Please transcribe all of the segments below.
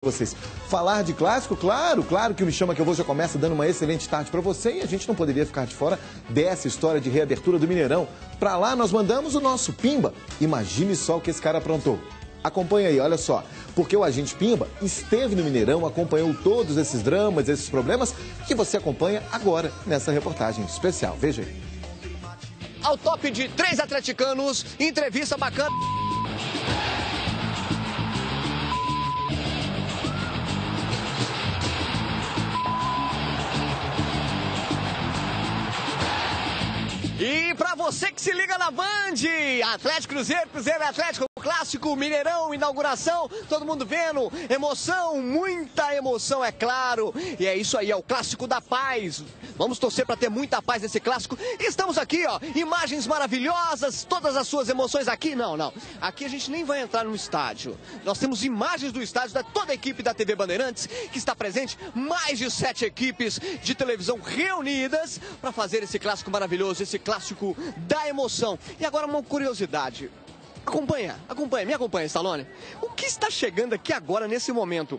Vocês. Falar de clássico, claro que o Me Chama Que Eu Vou já começa dando uma excelente tarde para você e a gente não poderia ficar de fora dessa história de reabertura do Mineirão. Para lá nós mandamos o nosso Pimba. Imagine só o que esse cara aprontou. Acompanha aí, olha só, porque o agente Pimba esteve no Mineirão, acompanhou todos esses dramas, esses problemas que você acompanha agora nessa reportagem especial. Veja aí. Ao top de 3 atleticanos, entrevista bacana. E pra você que se liga na Band, Atlético Cruzeiro, Cruzeiro Atlético, clássico, Mineirão, inauguração, todo mundo vendo, emoção, muita emoção, é claro. E é isso aí, é o clássico da paz. Vamos torcer para ter muita paz nesse clássico. E estamos aqui, ó, imagens maravilhosas, todas as suas emoções aqui. Não. Aqui a gente nem vai entrar no estádio. Nós temos imagens do estádio da toda a equipe da TV Bandeirantes, que está presente, mais de 7 equipes de televisão reunidas para fazer esse clássico maravilhoso, esse clássico da emoção. E agora uma curiosidade. Me acompanha, Stallone. O que está chegando aqui agora, nesse momento?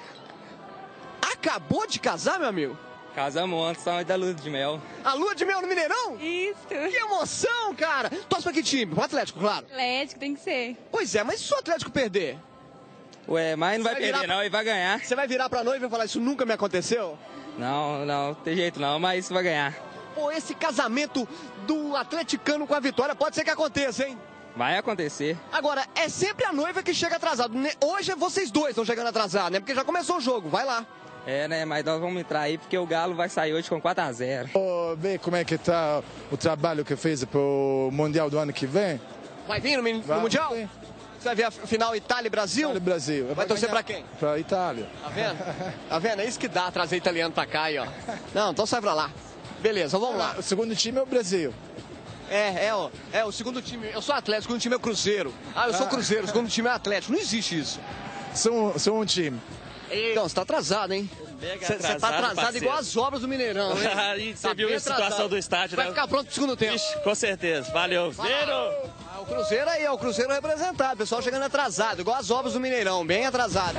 Acabou de casar, meu amigo? Casamos ontem, só da lua de mel. A lua de mel no Mineirão? Isso. Que emoção, cara! Torce pra que time? O Atlético, claro. Atlético, tem que ser. Pois é, mas e se o Atlético perder? Ué, mas não vai perder não, ele vai ganhar. Você vai virar pra noiva e falar, isso nunca me aconteceu? Não, tem jeito não, mas vai ganhar. Pô, esse casamento do atleticano com a Vitória pode ser que aconteça, hein? Vai acontecer. Agora, é sempre a noiva que chega atrasado. Hoje vocês dois estão chegando atrasados, né? Porque já começou o jogo, vai lá. É, né? Mas nós vamos entrar aí porque o Galo vai sair hoje com 4-0. Vê como é que tá o trabalho que fez pro Mundial do ano que vem. Vai vir no Mundial? Sim. Você vai ver a final Itália e Brasil? Itália e Brasil. Vai torcer pra quem? Pra Itália. Tá vendo? Tá vendo? É isso que dá trazer italiano pra cá aí, ó. Não, então sai pra lá. Beleza, vamos lá. O segundo time é o Brasil. O segundo time, eu sou Atlético, o segundo time é o Cruzeiro. Eu sou Cruzeiro, o segundo time é Atlético. Não existe isso. São um time. Então, você tá atrasado, hein? Você tá atrasado parceiro. Igual as obras do Mineirão, hein? Você viu a situação do estádio, né? Vai ficar pronto pro segundo tempo. Ixi, com certeza. Valeu. O Cruzeiro aí, o Cruzeiro representado. O pessoal chegando atrasado, igual as obras do Mineirão, bem atrasado.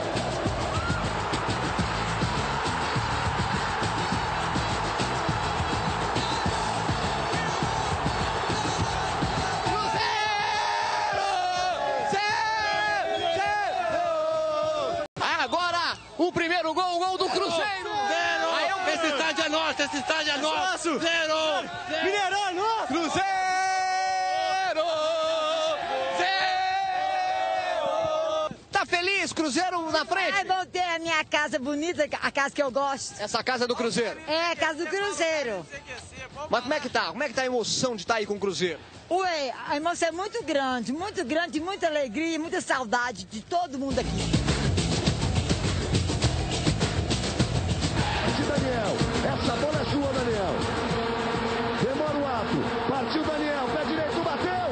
O primeiro gol, o gol do Cruzeiro! Esse estádio é nosso, esse estádio é nosso! Zero! Mineirão é nosso! Cruzeiro! Zero! Tá feliz, Cruzeiro na frente? Vão ter a minha casa bonita, a casa que eu gosto. Essa casa é do Cruzeiro? É, a casa do Cruzeiro. Mas como é que tá? Como é que tá a emoção de estar aí com o Cruzeiro? Ué, a emoção é muito grande, muita alegria, muita saudade de todo mundo aqui. Daniel, essa bola é sua, Daniel. Demora o ato, partiu Daniel, pé direito, bateu,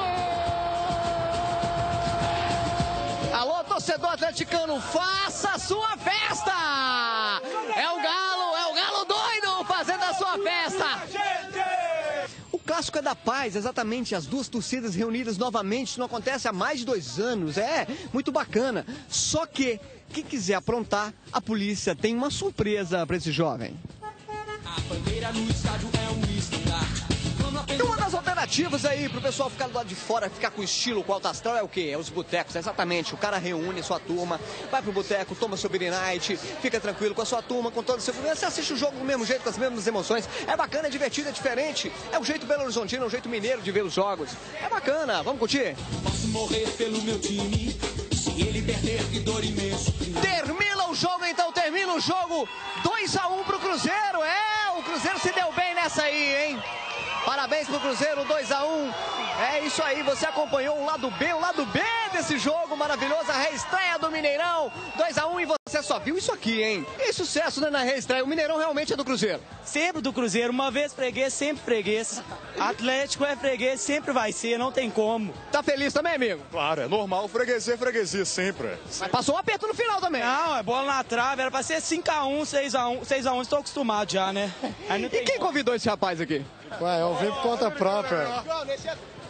gol! Alô, torcedor atleticano, faça a sua festa! É o Galo doido fazendo a sua festa! O clássico é da paz, exatamente, as duas torcidas reunidas novamente, isso não acontece há mais de 2 anos, é muito bacana. Só que, quem quiser aprontar, a polícia tem uma surpresa para esse jovem. A bandeira no estádio é um estandarte. E uma das alternativas aí pro pessoal ficar do lado de fora, ficar com estilo, com alto astral, é o quê? É os botecos, exatamente. O cara reúne a sua turma, vai pro boteco, toma seu beer night, fica tranquilo com a sua turma, com toda a segurança, você assiste o jogo do mesmo jeito, com as mesmas emoções. É bacana, é divertido, é diferente. É o jeito Belo Horizontino, é o jeito mineiro de ver os jogos. É bacana, vamos curtir? Posso morrer pelo meu time, se ele perder, que dor imenso. Termina o jogo, então, termina o jogo. 2-1 pro Cruzeiro, o Cruzeiro se deu bem nessa aí, hein? Parabéns pro Cruzeiro, 2-1. É isso aí, você acompanhou o lado B desse jogo maravilhoso, a reestreia do Mineirão, 2-1 e você só viu isso aqui, hein? E sucesso, né, na reestreia, o Mineirão realmente é do Cruzeiro. Sempre do Cruzeiro, uma vez freguês, sempre freguês. Atlético é freguês, sempre vai ser, não tem como. Tá feliz também, amigo? Claro, é normal, freguesia sempre. Mas passou um aperto no final também. Não, é bola na trave, era pra ser 5-1, 6-1, estou acostumado já, né? E quem convidou esse rapaz aqui? Ué, eu vim por conta própria.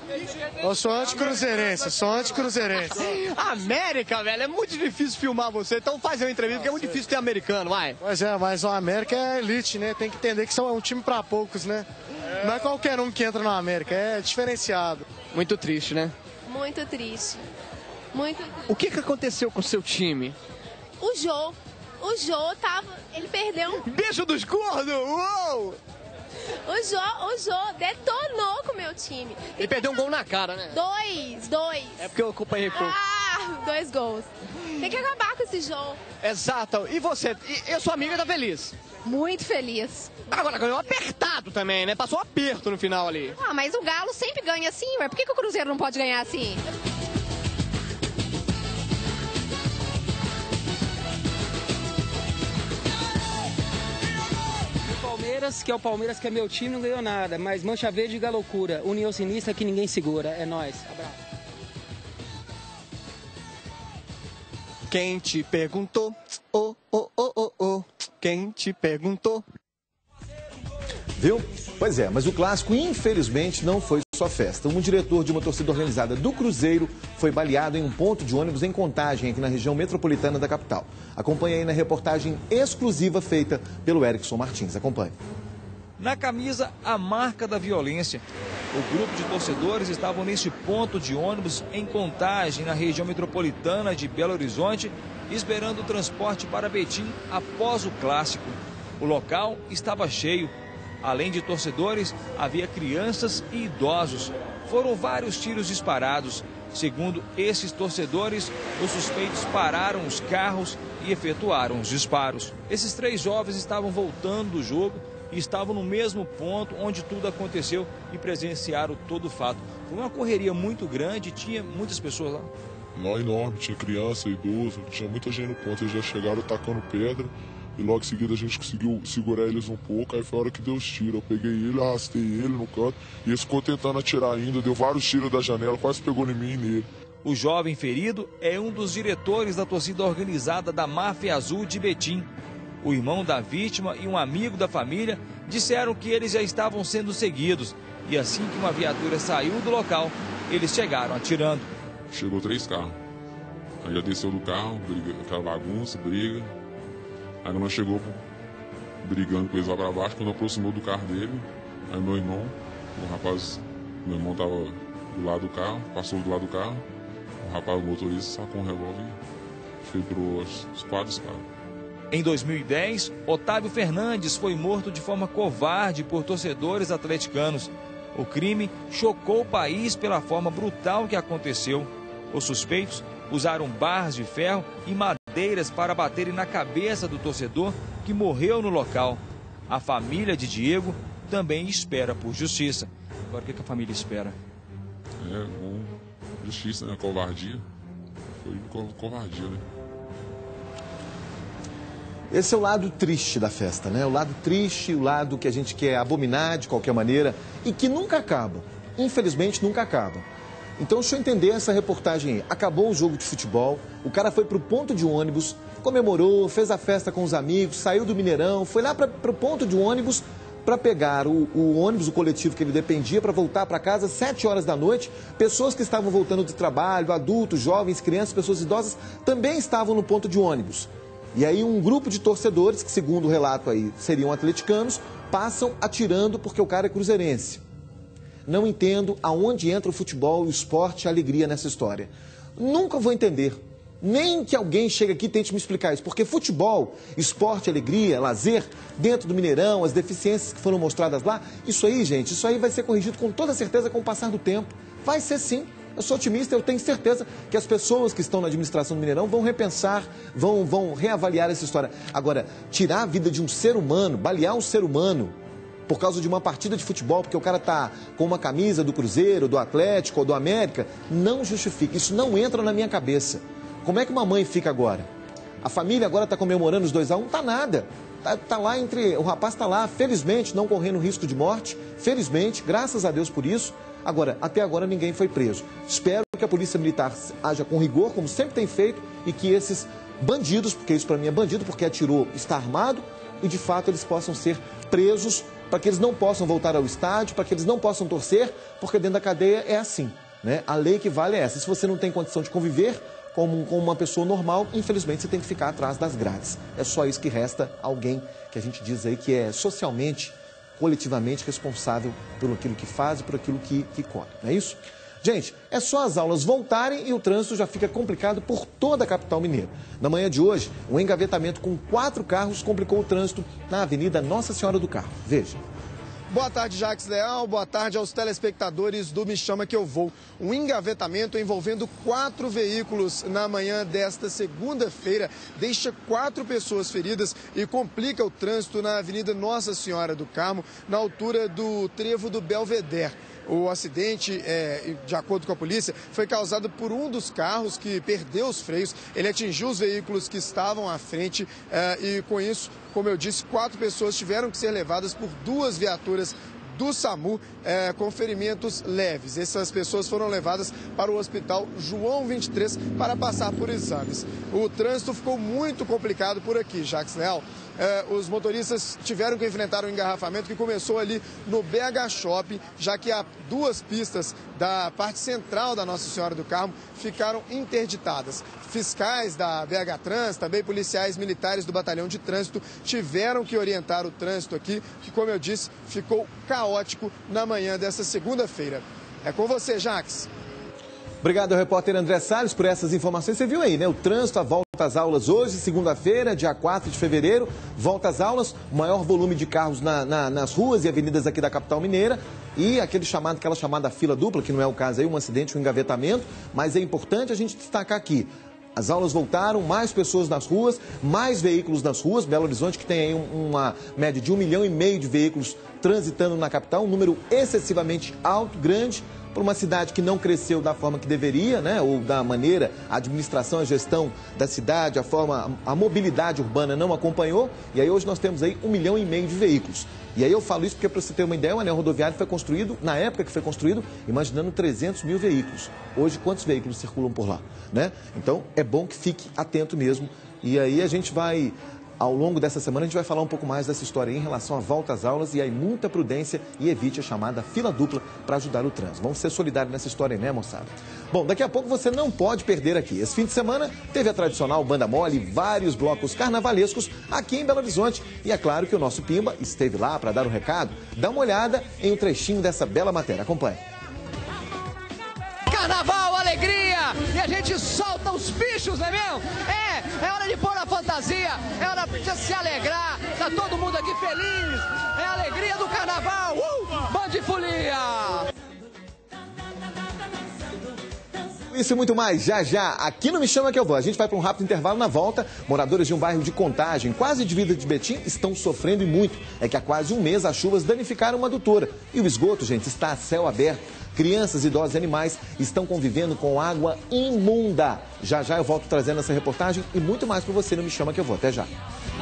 Eu sou anticruzeirense, América, velho, é muito difícil filmar você, então faz uma entrevista, porque é muito difícil ter americano, vai. Pois é, mas o América é elite, né? Tem que entender que é um time pra poucos, né? Não é qualquer um que entra no América, é diferenciado. Muito triste, né? Muito triste. Muito triste. O que aconteceu com o seu time? O Jô ele perdeu um... Beijo dos gordos! Uou! O Jô detonou com o meu time. Ele perdeu um gol na cara, né? Dois. É porque eu acompanhei pouco. 2 gols. Tem que acabar com esse Jô. Exato. E você? Eu sou amiga da Feliz. Muito feliz. Agora ganhou apertado também, né? Passou um aperto no final ali. Mas o Galo sempre ganha assim, ué. Por que o Cruzeiro não pode ganhar assim? Que é o Palmeiras, que é meu time, não ganhou nada. Mas Mancha Verde e loucura. União Sinistra que ninguém segura. É nóis. Abraço. Quem te perguntou? Quem te perguntou? Viu? Pois é, mas o clássico, infelizmente, não foi só festa. Um diretor de uma torcida organizada do Cruzeiro foi baleado em um ponto de ônibus em Contagem, aqui na região metropolitana da capital. Acompanhe aí na reportagem exclusiva feita pelo Erickson Martins. Acompanhe. Na camisa, a marca da violência. O grupo de torcedores estavam neste ponto de ônibus em Contagem, na região metropolitana de Belo Horizonte, esperando o transporte para Betim após o clássico. O local estava cheio. Além de torcedores, havia crianças e idosos. Foram vários tiros disparados. Segundo esses torcedores, os suspeitos pararam os carros e efetuaram os disparos. Esses 3 jovens estavam voltando do jogo e estavam no mesmo ponto onde tudo aconteceu e presenciaram todo o fato. Foi uma correria muito grande, tinha muitas pessoas lá. Lá enorme, tinha criança, idoso, tinha muita gente no ponto. Eles já chegaram tacando pedra. E logo em seguida a gente conseguiu segurar eles um pouco, aí foi a hora que deu os tiros. Eu peguei ele, arrastei ele no canto, e ele ficou tentando atirar ainda, deu vários tiros da janela, quase pegou em mim e nele. O jovem ferido é um dos diretores da torcida organizada da Máfia Azul de Betim. O irmão da vítima e um amigo da família disseram que eles já estavam sendo seguidos, e assim que uma viatura saiu do local, eles chegaram atirando. Chegou 3 carros, aí já desceu do carro, briga, aquela bagunça, briga. Aí nós chegou brigando com eles lá pra baixo, quando aproximou do carro dele, aí meu irmão tava do lado do carro, passou do lado do carro, o motorista sacou um revólver e quebrou os 4 caras. Em 2010, Otávio Fernandes foi morto de forma covarde por torcedores atleticanos. O crime chocou o país pela forma brutal que aconteceu. Os suspeitos usaram barras de ferro e madeiras para baterem na cabeça do torcedor que morreu no local. A família de Diego também espera por justiça. Agora, o que a família espera? Justiça, né? Covardia. Foi covardia, né? Esse é o lado triste da festa, né? O lado triste, o lado que a gente quer abominar de qualquer maneira e que nunca acaba. Infelizmente, nunca acaba. Então, deixa eu entender essa reportagem aí. Acabou o jogo de futebol, o cara foi pro ponto de ônibus, comemorou, fez a festa com os amigos, saiu do Mineirão, foi lá pro ponto de ônibus para pegar o ônibus, o coletivo que ele dependia, para voltar para casa às 7 horas da noite. Pessoas que estavam voltando do trabalho, adultos, jovens, crianças, pessoas idosas, também estavam no ponto de ônibus. E aí um grupo de torcedores, que segundo o relato aí seriam atleticanos, passam atirando porque o cara é cruzeirense. Não entendo aonde entra o futebol, o esporte, a alegria nessa história. Nunca vou entender. Nem que alguém chegue aqui e tente me explicar isso. Porque futebol, esporte, alegria, lazer, dentro do Mineirão, as deficiências que foram mostradas lá, isso aí, gente, isso aí vai ser corrigido com toda certeza com o passar do tempo. Vai ser sim. Eu sou otimista, eu tenho certeza que as pessoas que estão na administração do Mineirão vão repensar, vão reavaliar essa história. Agora, tirar a vida de um ser humano, balear um ser humano por causa de uma partida de futebol, porque o cara tá com uma camisa do Cruzeiro, do Atlético ou do América, não justifica. Isso não entra na minha cabeça. Como é que uma mãe fica agora? A família agora está comemorando os 2-1? Tá nada. Tá lá o rapaz está lá, felizmente, não correndo risco de morte. Felizmente, graças a Deus por isso. Agora, até agora ninguém foi preso. Espero que a Polícia Militar haja com rigor, como sempre tem feito, e que esses bandidos, porque isso para mim é bandido, porque atirou, está armado, e de fato eles possam ser presos para que eles não possam voltar ao estádio, para que eles não possam torcer, porque dentro da cadeia é assim, né? A lei que vale é essa. Se você não tem condição de conviver com uma pessoa normal, infelizmente você tem que ficar atrás das grades. É só isso que resta alguém que a gente diz aí que é socialmente, coletivamente responsável por aquilo que faz e por aquilo que corre, não é isso? Gente, é só as aulas voltarem e o trânsito já fica complicado por toda a capital mineira. Na manhã de hoje, um engavetamento com 4 carros complicou o trânsito na Avenida Nossa Senhora do Carmo. Veja. Boa tarde, Jacques Leal. Boa tarde aos telespectadores do Me Chama Que Eu Vou. Um engavetamento envolvendo 4 veículos na manhã desta segunda-feira deixa 4 pessoas feridas e complica o trânsito na Avenida Nossa Senhora do Carmo, na altura do trevo do Belvedere. O acidente, de acordo com a polícia, foi causado por um dos carros que perdeu os freios. Ele atingiu os veículos que estavam à frente e, com isso, como eu disse, 4 pessoas tiveram que ser levadas por 2 viaturas do SAMU com ferimentos leves. Essas pessoas foram levadas para o Hospital João 23 para passar por exames. O trânsito ficou muito complicado por aqui, Jacques Leal. Os motoristas tiveram que enfrentar um engarrafamento que começou ali no BH Shopping, já que há 2 pistas da parte central da Nossa Senhora do Carmo ficaram interditadas. Fiscais da BH Trans, também policiais militares do Batalhão de Trânsito, tiveram que orientar o trânsito aqui, que, como eu disse, ficou caótico na manhã dessa segunda-feira. É com você, Jacques. Obrigado ao repórter André Salles por essas informações. Você viu aí, né? O trânsito, a volta às aulas hoje, segunda-feira, dia 4 de fevereiro. Volta às aulas, o maior volume de carros nas ruas e avenidas aqui da capital mineira. E aquela chamada fila dupla, que não é o caso aí, um acidente, um engavetamento. Mas é importante a gente destacar aqui. As aulas voltaram, mais pessoas nas ruas, mais veículos nas ruas. Belo Horizonte, que tem aí uma média de 1,5 milhão de veículos transitando na capital, um número excessivamente alto, grande, para uma cidade que não cresceu da forma que deveria, né? Ou da maneira, a administração, a gestão da cidade, a mobilidade urbana não acompanhou. E aí hoje nós temos aí 1,5 milhão de veículos. E aí eu falo isso porque, para você ter uma ideia, o anel rodoviário foi construído, na época que foi construído, imaginando 300 mil veículos. Hoje, quantos veículos circulam por lá, né? Então, é bom que fique atento mesmo. E aí a gente vai, ao longo dessa semana, a gente vai falar um pouco mais dessa história aí em relação à volta às aulas. E aí, muita prudência e evite a chamada fila dupla para ajudar o trânsito. Vamos ser solidários nessa história aí, né, moçada? Bom, daqui a pouco você não pode perder aqui. Esse fim de semana teve a tradicional Banda Mole, vários blocos carnavalescos aqui em Belo Horizonte. E é claro que o nosso Pimba esteve lá para dar um recado. Dá uma olhada em um trechinho dessa bela matéria. Acompanhe. Carnaval, alegria! E a gente solta os bichos, não é mesmo? É hora de pôr a fantasia, é hora de se alegrar, tá todo mundo aqui feliz, é a alegria do carnaval, Band Folia! Isso e muito mais, já, aqui no Me Chama Que Eu Vou. A gente vai para um rápido intervalo. Na volta, moradores de um bairro de Contagem, quase divisa de Betim, estão sofrendo e muito. É que há quase um mês as chuvas danificaram uma adutora. E o esgoto, gente, está a céu aberto. Crianças, idosos e animais estão convivendo com água imunda. Já eu volto trazendo essa reportagem e muito mais para você no Me Chama Que Eu Vou. Até já.